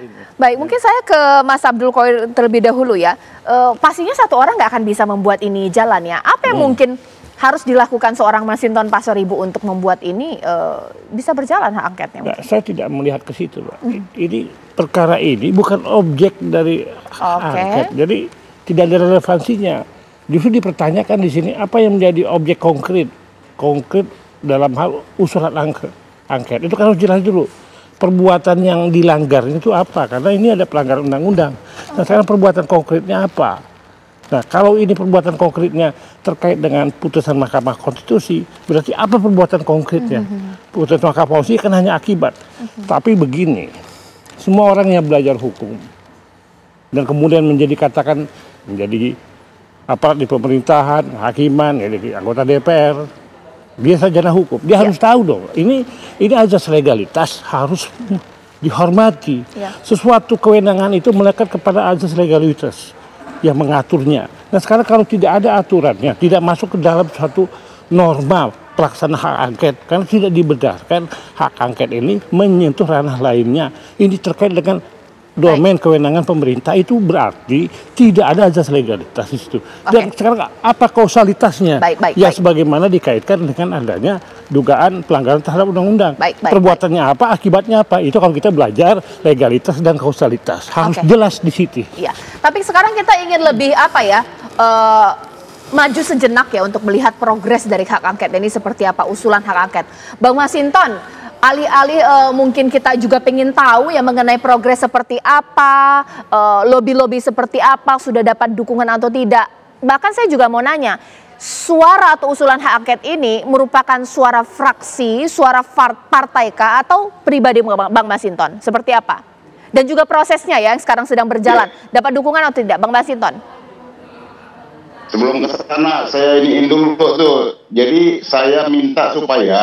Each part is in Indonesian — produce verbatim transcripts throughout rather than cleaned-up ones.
ini. Baik, mungkin saya ke Mas Abdul Qoir terlebih dahulu ya. E, pastinya satu orang nggak akan bisa membuat ini jalan ya. Apa yang hmm. mungkin harus dilakukan seorang Masinton Pasaribu untuk membuat ini e, bisa berjalan hak angketnya? Nggak, saya tidak melihat ke situ, Pak. Hmm. Ini perkara ini bukan objek dari hak okay. angket, jadi tidak ada relevansinya. Justru dipertanyakan di sini apa yang menjadi objek konkret, konkret dalam hal usulan angket. angket. Itu kan harus jelas dulu. Perbuatan yang dilanggar itu apa? Karena ini ada pelanggaran undang-undang. Nah, sekarang perbuatan konkretnya apa? Nah, kalau ini perbuatan konkretnya terkait dengan putusan Mahkamah Konstitusi, berarti apa perbuatan konkretnya? Mm-hmm. Putusan Mahkamah Konstitusi kan hanya akibat. Mm-hmm. Tapi begini, semua orang yang belajar hukum dan kemudian menjadi katakan menjadi aparat di pemerintahan, hakiman, jadi anggota D P R, dia sarjana hukum, dia ya. harus tahu dong. Ini ini azas legalitas harus dihormati. Ya. Sesuatu kewenangan itu melekat kepada azas legalitas yang mengaturnya. Nah sekarang kalau tidak ada aturannya, tidak masuk ke dalam suatu normal pelaksanaan hak angket, karena tidak dibenarkan hak angket ini menyentuh ranah lainnya. Ini terkait dengan domain baik. kewenangan pemerintah, itu berarti tidak ada azas legalitas di situ. Dan okay. sekarang apa kausalitasnya? Baik, baik, ya baik. sebagaimana dikaitkan dengan adanya dugaan pelanggaran terhadap undang-undang. Perbuatannya baik. apa, akibatnya apa? Itu kalau kita belajar legalitas dan kausalitas harus okay. jelas di situ. Iya. Tapi sekarang kita ingin lebih apa ya? Uh, maju sejenak ya untuk melihat progres dari hak angket ini seperti apa, usulan hak angket. Bang Masinton, alih-alih uh, mungkin kita juga pengen tahu ya mengenai progres seperti apa, uh, lobby-lobby seperti apa, sudah dapat dukungan atau tidak. Bahkan saya juga mau nanya, suara atau usulan hak angket ini merupakan suara fraksi, suara partai kah atau pribadi Bang Masinton? Seperti apa? Dan juga prosesnya ya yang sekarang sedang berjalan, dapat dukungan atau tidak Bang Masinton? Sebelum ke sana, saya iniin dulu tuh. Jadi saya minta supaya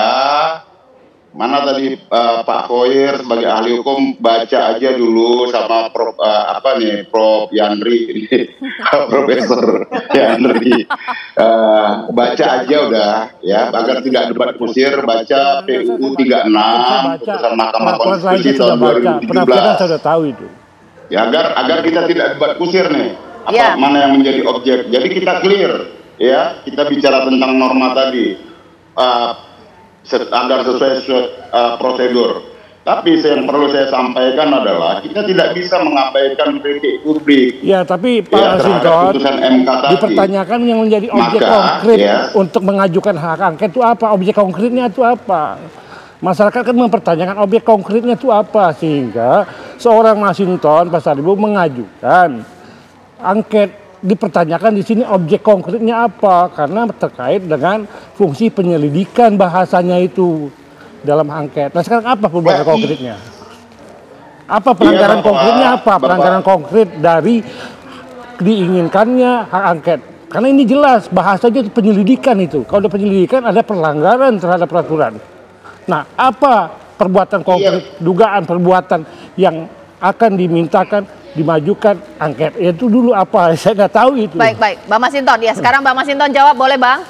mana tadi uh, Pak Qoir sebagai ahli hukum baca aja dulu sama Prof uh, apa nih Prof Yandri ini Profesor Yandri uh, baca aja udah ya agar tidak debat kusir, baca P U U tiga puluh enam putusan Mahkamah Konstitusi tahun dua ribu tujuh belas. Sudah tahu itu. Ya agar agar kita tidak debat kusir nih. Apa ya. mana yang menjadi objek. Jadi kita clear ya, kita bicara tentang norma tadi uh, agar sesuai uh, prosedur. Tapi yang perlu saya sampaikan adalah kita tidak bisa mengabaikan kritik publik. Ya, tapi Pak ya, Masinton dipertanyakan yang menjadi objek Maka, konkret ya, untuk mengajukan hak angket itu apa? Objek konkretnya itu apa? Masyarakat kan mempertanyakan objek konkretnya itu apa, sehingga seorang Masinton Pasaribu mengajukan angket. Dipertanyakan di sini objek konkretnya apa, karena terkait dengan fungsi penyelidikan bahasanya itu dalam angket. Nah sekarang apa perbuatan konkretnya? Apa pelanggaran ya, konkretnya apa? Bapak. Pelanggaran konkret dari diinginkannya hak angket. Karena ini jelas bahasanya itu penyelidikan itu. Kalau ada penyelidikan ada pelanggaran terhadap peraturan. Nah apa perbuatan konkret, ya. dugaan perbuatan yang akan dimintakan dimajukan angket itu dulu apa? Saya nggak tahu itu. Baik baik, Bang Masinton ya. Sekarang Bang Masinton jawab, boleh Bang?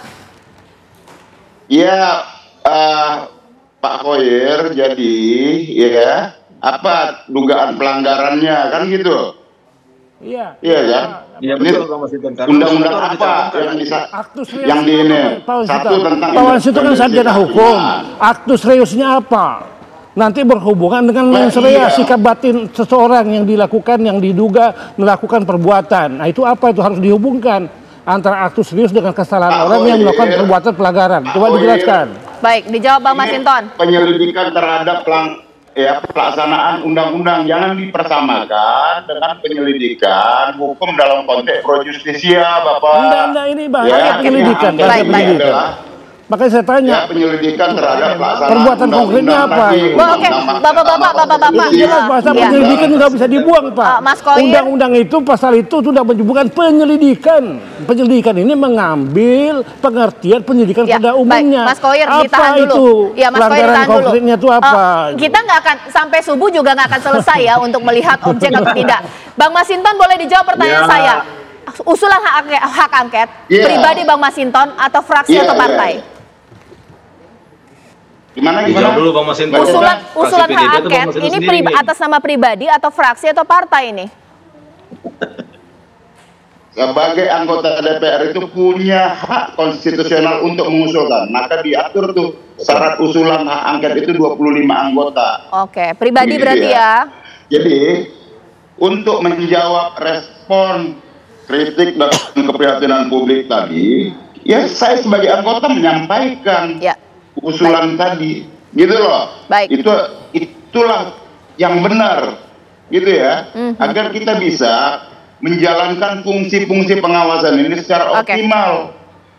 Ya uh, Pak Qoir, jadi ya apa dugaan pelanggarannya kan gitu? Iya. Iya kan? Iya betul Bang Masinton. Undang-undang apa yang bisa yang di ini? Satu tentang Pak Masinton kan sarjana hukum. Aktus reusnya apa? Nanti berhubungan dengan mens rea, iya. sikap batin seseorang yang dilakukan, yang diduga melakukan perbuatan. Nah itu apa? Itu harus dihubungkan antara aktus reus dengan kesalahan Pak orang Qoir, yang melakukan perbuatan pelanggaran. Coba Qoir. dijelaskan. Baik, dijawab Bang Masinton. Penyelidikan terhadap pelang, ya, pelaksanaan undang-undang jangan dipersamakan dengan penyelidikan hukum dalam konteks pro justisia, Bapak. Enggak, enggak, ini bahaya ya, penyelidikan. Baik, baik. Makanya saya tanya, ya, penyelidikan terhadap pelaksanaan perbuatan konkretnya apa? Wah, oke, bapak-bapak, bapak-bapak. Jelas bahasa ya. penyelidikan nggak bisa dibuang, Pak. Uh, Mas Qoir. Undang-undang itu pasal itu sudah menyebutkan penyelidikan. Penyelidikan ini mengambil pengertian penyelidikan ya, pada umumnya. Baik. Mas Qoir, apa ditahan dulu. itu? Ya, Mas Qoir, ditahan konkretnya dulu. itu apa? Uh, kita nggak akan sampai subuh juga nggak akan selesai ya untuk melihat objek atau tidak. Bang Masinton boleh dijawab pertanyaan ya. saya. Usulan hak angket, hak angket yeah. pribadi Bang Masinton atau fraksi yeah, atau partai? Yeah. Gimana Dijawab gimana? dulu Bang Masinton. Usulan Fraksi usulan P D I P hak atau Bang angket Masinton ini sendiri pri- nih? atas nama pribadi atau fraksi atau partai ini? Sebagai anggota D P R itu punya hak konstitusional untuk mengusulkan. Maka diatur tuh syarat usulan hak angket itu dua puluh lima anggota. Oke, pribadi Begitu berarti ya. ya. Jadi untuk menjawab respon kritik dan keprihatinan publik tadi, ya saya sebagai anggota menyampaikan Ya. usulan tadi, gitu loh. Baik. Itu itulah yang benar, gitu ya, Mhm. agar kita bisa menjalankan fungsi-fungsi pengawasan ini secara Oke. optimal,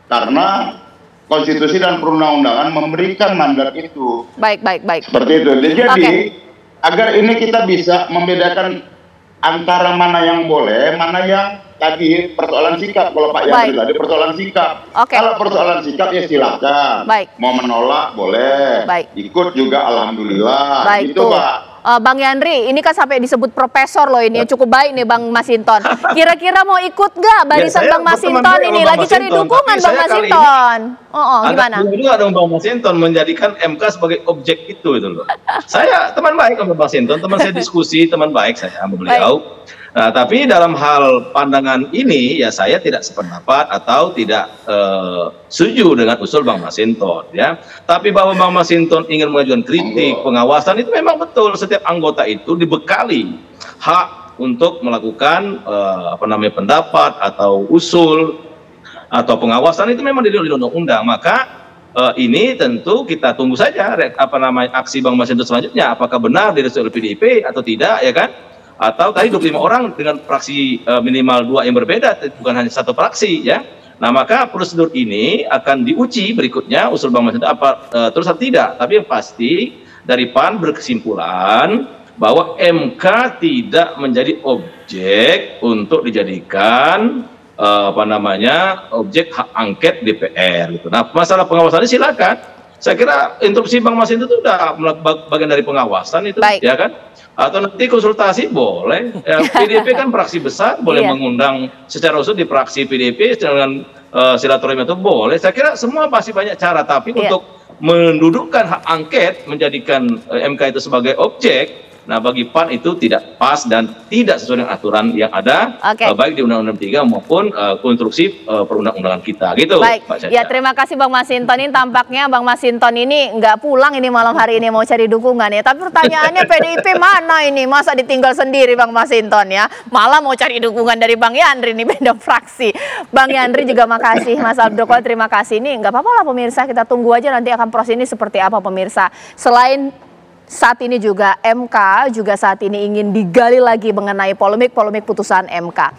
karena konstitusi dan perundang-undangan memberikan mandat itu. Baik, baik, baik. Seperti itu. Jadi Oke. agar ini kita bisa membedakan antara mana yang boleh, mana yang tadi persoalan sikap. Kalau Pak Yandri Baik. tadi persoalan sikap. Oke. Kalau persoalan sikap ya silakan. Baik. Mau menolak boleh. Baik. Ikut juga alhamdulillah. Baik Gitu tuh. Pak. Eh, Bang Yandri, ini kan sampai disebut profesor loh ini, cukup baik nih Bang Masinton. Kira-kira mau ikut nggak barisan saya Bang berteman Masinton baik ini? sama Bang Lagi cari Masinton, dukungan tapi Bang saya kali ini Masinton. Oh, oh, gimana? Agak juga dong Bang Masinton menjadikan M K sebagai objek itu itu loh. Saya teman baik sama Bang Masinton, teman saya diskusi, teman baik saya sama beliau. Nah, tapi dalam hal pandangan ini ya saya tidak sependapat atau tidak eh, setuju dengan usul Bang Masinton ya. Tapi bahwa Bang Masinton ingin mengajukan kritik, pengawasan itu memang betul, setiap anggota itu dibekali hak untuk melakukan eh, apa namanya pendapat atau usul atau pengawasan itu memang di undang-undang. Maka eh, ini tentu kita tunggu saja re- apa namanya aksi Bang Masinton selanjutnya, apakah benar direstui oleh P D I P atau tidak ya kan? Atau tadi dua puluh lima orang dengan fraksi eh, minimal dua yang berbeda, bukan hanya satu fraksi ya. Nah, maka prosedur ini akan diuji berikutnya usul Bang Masinton apa eh, terus atau tidak. Tapi yang pasti dari P A N berkesimpulan bahwa M K tidak menjadi objek untuk dijadikan eh, apa namanya objek hak angket D P R gitu. Nah, masalah pengawasan ini silakan. Saya kira instruksi Bang Masinton itu sudah bagian dari pengawasan itu, Baik. ya kan? Atau nanti konsultasi boleh. Ya, P D I P kan fraksi besar, boleh Iya. mengundang secara khusus di fraksi P D I P dengan uh, silaturahmi itu boleh. Saya kira semua pasti banyak cara, tapi Iya. untuk mendudukkan hak angket, menjadikan uh, M K itu sebagai objek, nah bagi P A N itu tidak pas dan tidak sesuai dengan aturan yang ada, Oke. uh, baik di Undang-Undang tiga maupun uh, konstruksi uh, perundang-undangan kita. Gitu, Baik, Pak Caca. ya terima kasih Bang Masinton. Ini tampaknya Bang Masinton ini nggak pulang ini malam hari ini mau cari dukungan ya. Tapi pertanyaannya P D I P mana ini? Masa ditinggal sendiri Bang Masinton ya? Malah mau cari dukungan dari Bang Yandri nih, beda fraksi. Bang Yandri juga makasih, Mas Abdul Qadir terima kasih. Ini nggak apa-apa lah pemirsa, kita tunggu aja nanti akan proses ini seperti apa pemirsa. Selain saat ini juga M K juga saat ini ingin digali lagi mengenai polemik-polemik putusan M K.